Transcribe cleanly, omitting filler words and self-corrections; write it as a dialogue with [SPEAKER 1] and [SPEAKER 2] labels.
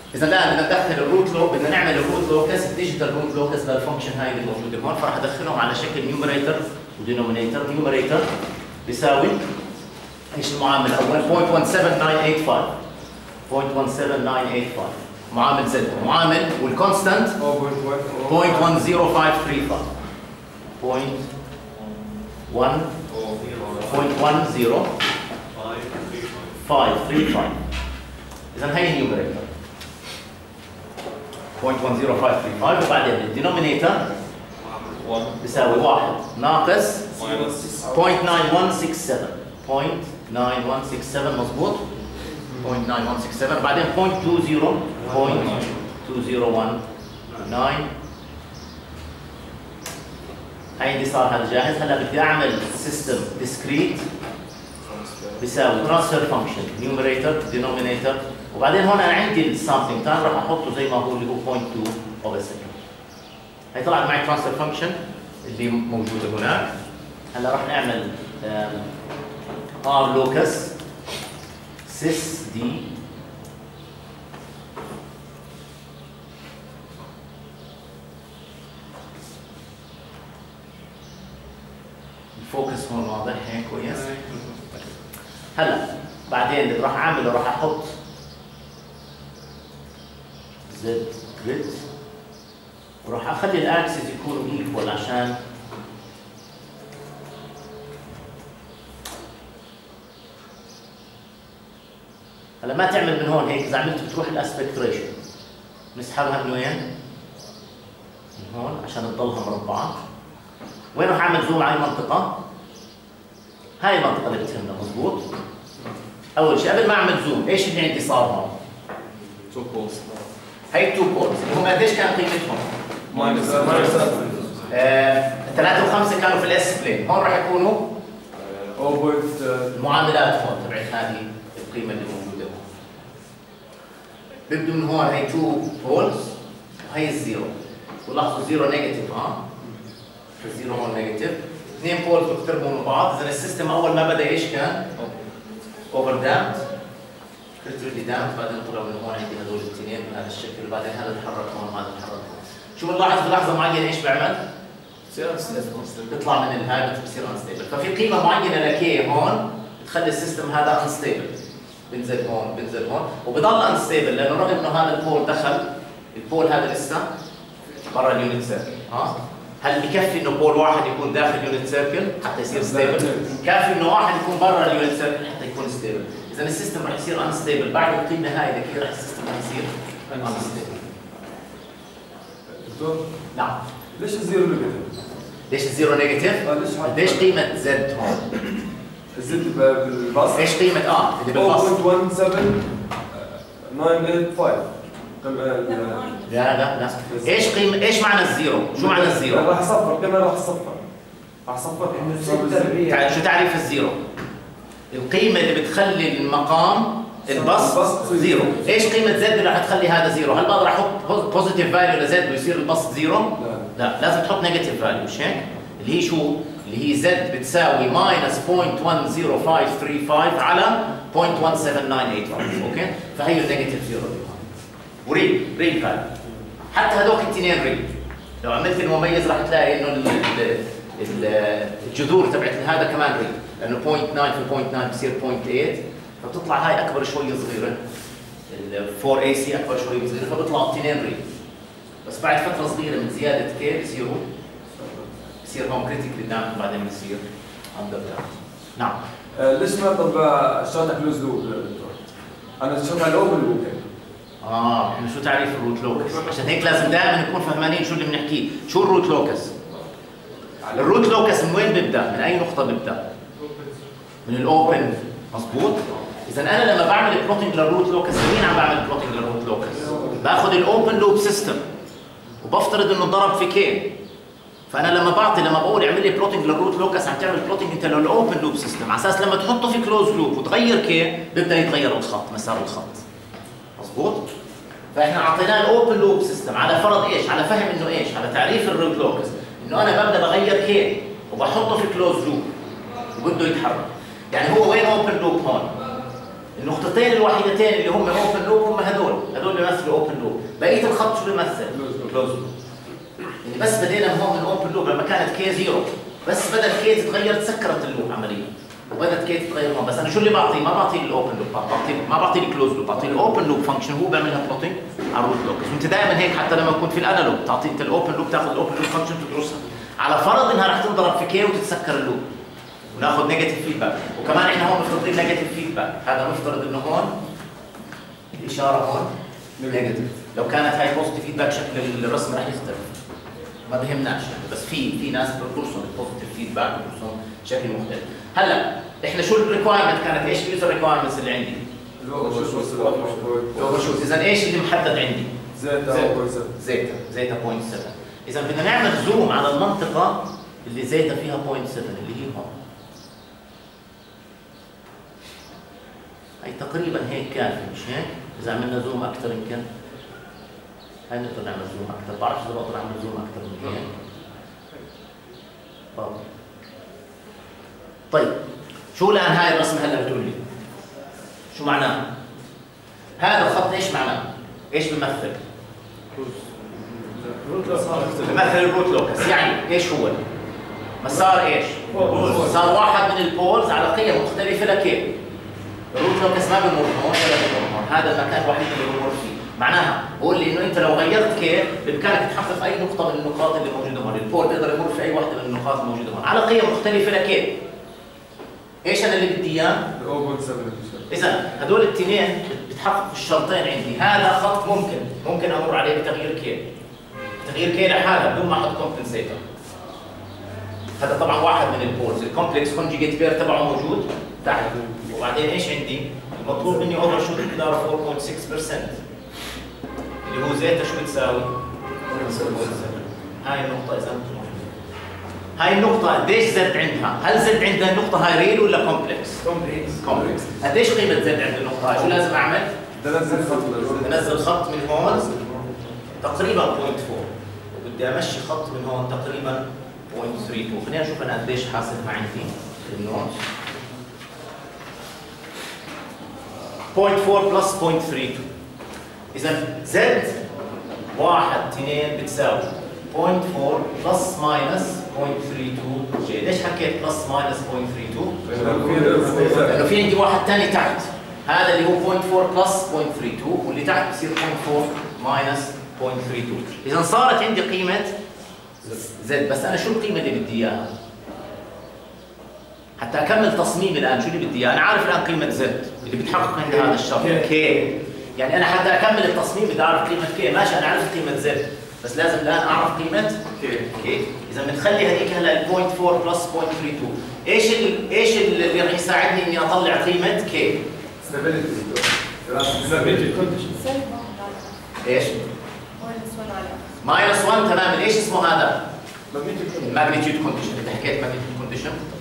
[SPEAKER 1] اذا الان بدنا ندخل الروت لوك، بدنا نعمل الروت لوكس، الديجيتال روت لوكس للفانكشن هاي اللي موجوده هون، فراح ادخلهم على شكل نيوميريتور ودينومينيتور. نيوميريتور بيساوي ايش المعامل الاول؟ 0.17985 0.17985 معامل زد، معامل والكونستانت 0.10535. إذا هي النيوميريتور 0.10535، وبعدين الدينومينيتور بيساوي 1 ناقص 0.9167 0.9167 مضبوط 0.9167، بعدين 0.20 هيدي صار هذا جاهز. هلا بدي اعمل سيستم ديسكريت بيساوي ترانسفير فانكشن نيوميريتور دينومينيتور، وبعدين هون انا عندي السامبلينج تايم راح احطه زي ما هو اللي هو 0.2 اوفر سكند. هي طلعت معي ترانسفير فانكشن اللي موجوده هناك. هلا راح نعمل ار لوكس سيس دي الفوكس هون واضح هيك كويس. هلا بعدين اللي راح اعمله راح احط زد جريد وراح اخلي الاكسس يكونوا ايكوال عشان هلا ما تعمل من هون هيك، اذا عملت بتروح الاسبكت ريشيو نسحبها من وين؟ من هون عشان تضلها مربعه. وين راح اعمل زوم على المنطقه؟ هاي المنطقه اللي بتهمنا مضبوط. اول شيء قبل ما اعمل زوم ايش اللي عندي صار هون؟
[SPEAKER 2] 2 بولز.
[SPEAKER 1] هي 2 بولز اللي هم قديش كان قيمتهم؟
[SPEAKER 2] ماينس
[SPEAKER 1] 3 و5 كانوا في الاس بلين، هون راح يكونوا المعاملات هون تبعت هذه القيمه اللي موجوده هون. بيبدوا من هون هي 2 بولز وهي الزيرو، ولاحظوا الزيرو نيجاتيف الزيرو هون نيجاتيف، 2 بولز بيقتربوا من بعض. اذا السيستم اول ما بدا ايش كان؟ اوفر دامت كريتيكلي دامت، بعدين طلعوا من هون عندي هذول الاثنين بهذا الشكل، وبعدين هذا تحرك هون وهذا تحرك هون. شو بنلاحظ بلحظه معينه ايش بيعمل؟ بيطلع من الهاي بتصير انستيبل، ففي قيمه معينه لكي هون بتخلي السيستم هذا انستيبل، بنزل هون بنزل هون وبضل انستيبل، لانه رغم انه هذا البول دخل، البول هذا لسه برا اليونت سيركل. هل بكفي انه بول واحد يكون داخل يونت سيركل حتى يصير ستيبل؟ كافي انه واحد يكون برا اليونت سيركل حتى يكون ستيبل. اذا السيستم راح يصير انستيبل بعد القيمه هاي لكي راح السيستم راح يصير انستيبل.
[SPEAKER 3] دكتور
[SPEAKER 1] نعم.
[SPEAKER 3] ليش الزيرو نيجاتيف؟
[SPEAKER 1] ليش الزيرو نيجاتيف؟ قديش قيمة زد هون؟
[SPEAKER 3] الزد بالباص
[SPEAKER 1] ايش قيمة اللي بالباص؟
[SPEAKER 3] 0.17985.
[SPEAKER 1] لا ايش قيمة ايش معنى الزيرو؟ شو معنى الزيرو؟
[SPEAKER 3] راح اصفر كمان راح اصفر
[SPEAKER 1] شو تعريف الزيرو؟ القيمة اللي بتخلي المقام الباص زيرو. ايش قيمة زد اللي راح تخلي هذا زيرو؟ هل بقدر احط بوزيتيف فاليو لزد ويصير الباص زيرو؟ لا لازم تحط نيجاتيف فاليو، مش هيك؟ اللي هي شو؟ اللي هي زد بتساوي ماينس 0.10535 على 0.17985. اوكي؟ فهي النيجاتيف زيرو دي. وريل فاليو. حتى هذوك الاثنين ريل. لو عملت المميز راح تلاقي انه الجذور تبعت هذا كمان ريل، لانه 0.9 في 0.9 بصير 0.8، فبتطلع هاي اكبر شويه صغيره. ال 4 اي سي اكبر شويه صغيره، فبيطلعوا اثنين ريل. بس بعد فتره صغيره من زياده كي بصير هون كريتيكلي دامت وبعدين بصير اندر دامت. نعم.
[SPEAKER 3] ليش ما طب اشتغلت كلوز لوب دكتور؟ انا اشتغلت على الاوبن لوب.
[SPEAKER 1] احنا شو تعريف الروت لوكس؟ عشان هيك لازم دائما نكون فهمانين شو اللي بنحكيه، شو الروت لوكس؟ الروت لوكس من وين بيبدا؟ من اي نقطة بيبدا؟ من الاوبن، مضبوط؟ إذا أنا لما بعمل بلوتنج للروت لوكس، لمين عم بعمل بلوتنج للروت لوكس؟ باخذ الاوبن لوب سيستم وبفترض انه ضرب في كي. فانا لما بقول اعمل لي بلوتنج للروت لوكس، عم تعمل بلوتنج انت للاوبن لوب سيستم، على اساس لما تحطه في كلوز لوب وتغير كي بيبدا يتغير الخط، مسار الخط. مضبوط؟ فاحنا اعطيناه الاوبن لوب سيستم على فرض ايش؟ على فهم انه ايش؟ على تعريف الروت لوكس، انه انا ببدا بغير كي وبحطه في كلوز لوب وبده يتحرك. يعني هو وين اوبن لوب هون؟ النقطتين الوحيدتين اللي هم اوبن لوب هم هذول بيمثلوا اوبن الخط شو بيمثل؟ كلوز لوب. يعني بس بدينا من هون من اوبن لوب لما كانت كي زيرو، بس بدل كي تتغير تسكرت اللوب عمليا، وبدت كي تتغير هون. بس انا شو اللي بعطي؟ ما بعطي الاوبن لوب، ما بعطي الكلوز لوب، بعطي الاوبن لوب فانكشن هو بيعملها بلوتنج على الروت لوكس. وانت دائما هيك حتى لما تكون في الانالوج تعطي انت الاوبن لوب، تاخذ الاوبن لوب فانكشن تدرسها على فرض انها رح تنضرب في كي وتتسكر اللوب وناخذ نيجاتيف فيدباك. وكمان احنا هون مفترضين نيجاتيف فيدباك، هذا مفترض انه هون الاشاره هون نيجاتيف. لو كانت هاي بوزيتيف فيدباك شكل الرسم رح يختلف، ما بهمناش يعني. بس في ناس بترسم البوزيتيف فيدباك وبترسم شكل مختلف. هلا احنا شو الريكوايرمنت كانت؟ ايش اليوزر ريكوايرمنتس اللي عندي؟ الاوفر شوت. اذا ايش اللي محدد عندي؟ زيتا 0.7. اذا بدنا نعمل زوم على المنطقه اللي زيتا فيها 0.7 اللي هي هون. هي تقريبا هيك كافي مش هيك؟ اذا عملنا زوم اكثر يمكن هاي نقدر نعمل زوم اكثر. بعرف اذا بقدر اعمل زوم اكثر من هيك. طيب شو الان هاي الرسمه هلا بتقول لي؟ شو معناه؟ هذا الخط ايش معناه؟ ايش بيمثل؟ بيمثل الروت لوكس. يعني ايش هو؟ مسار ايش؟ مسار واحد من البولز على قيم مختلفه لكيف؟ الروت لوكس ما بيمر هون ولا بيمر هون، هذا المكان الوحيد اللي بيمر فيه. معناها بقول لي انه انت لو غيرت كيف بامكانك تحقق اي نقطه من النقاط اللي موجوده هون، البول بيقدر يمر في اي واحده من النقاط الموجوده هون على قيم مختلفه لكيف؟ ايش انا اللي بدي اياه؟ اذا هدول الاثنين بتحقق الشرطين عندي. هذا خط ممكن امر عليه بتغيير كي. تغيير كي لحالها بدون ما احط كومبنسيتر. هذا طبعا واحد من البولز، الكومبلكس كونجيجيت بير تبعه موجود تحت. وبعدين ايش عندي؟ المطلوب مني اوفر شوت مقداره 4.6%. اللي هو زيتا شو بتساوي؟ 7.7. هاي النقطة إذا هاي النقطة قديش زد عندها؟ هل زد عندها النقطة هاي ريل ولا كومبلكس؟ كومبلكس. قديش قيمة زد عند النقطة هاي؟ شو لازم أعمل؟ بنزل خط من هون تقريبا 0.4 وبدي أمشي خط من هون تقريبا 0.32. خلينا نشوف أنا قديش حاسبها عندي في النوت. 0.4 بلس 0.32. إذا زد 1 2 بتساوي 0.4 بلس ماينس 0.32. ليش حكيت بلس ماينس 0.32؟ لأنه في عندي واحد ثاني تحت، هذا اللي هو 0.4 بلس 0.32 واللي تحت بصير 0.4 ماينس 0.32. إذا صارت عندي قيمة زد. بس أنا شو القيمة اللي بدي إياها؟ حتى أكمل تصميمي الآن شو اللي بدي إياه؟ أنا عارف الآن قيمة زد اللي بتحقق عند هذا الشرط كي. يعني أنا حتى أكمل التصميم بدي أعرف قيمة كي. ماشي أنا عرفت قيمة زد بس لازم الآن أعرف قيمة كي. إذا بنخلي هذيك هلا 0.4 بلس 0.32. إيش اللي رح يساعدني إني أطلع قيمة كي؟ إيش؟ ماينس 1 تمام. ايش اسمه هذا؟ الماجنتيود كونديشن. انت حكيت ماجنتيود كونديشن